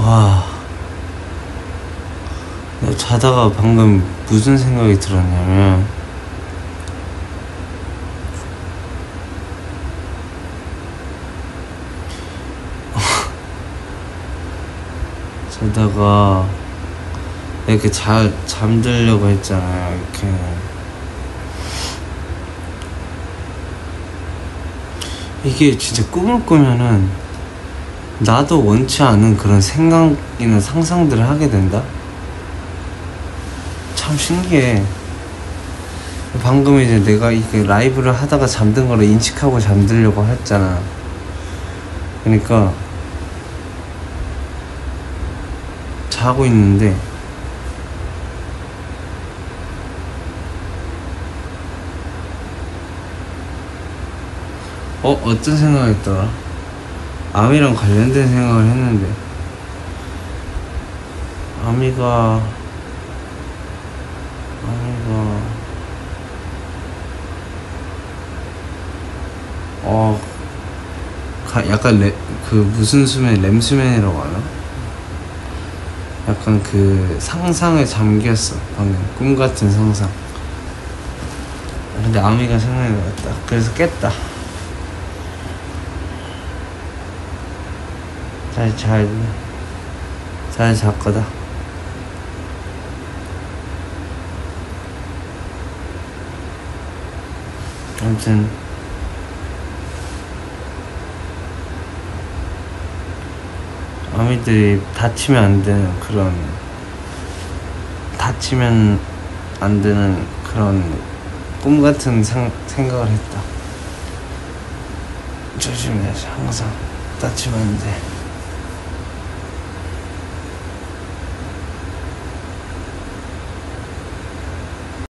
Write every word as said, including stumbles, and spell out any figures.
와, 내가 자다가 방금 무슨 생각이 들었냐면, 자다가 이렇게 잘 잠들려고 했잖아요. 이렇게 이게 진짜 꿈을 꾸면은 나도 원치 않은 그런 생각이나 상상들을 하게 된다? 참 신기해. 방금 이제 내가 이게 라이브를 하다가 잠든 거를 인식하고 잠들려고 했잖아. 그러니까 자고 있는데 어? 어떤 생각을 했더라? 아미랑 관련된 생각을 했는데 아미가 아미가 어 가, 약간 레, 그 무슨 수면 렘수면이라고 하나? 약간 그 상상에 잠겼어. 방금 꿈같은 상상. 근데 아미가 생각이 났다. 그래서 깼다. 잘, 잘, 잘 잘 거다. 아무튼 아미들이 다치면 안 되는 그런 다치면 안 되는 그런 꿈 같은 상, 생각을 했다. 조심해야지. 항상 다치면 안 돼.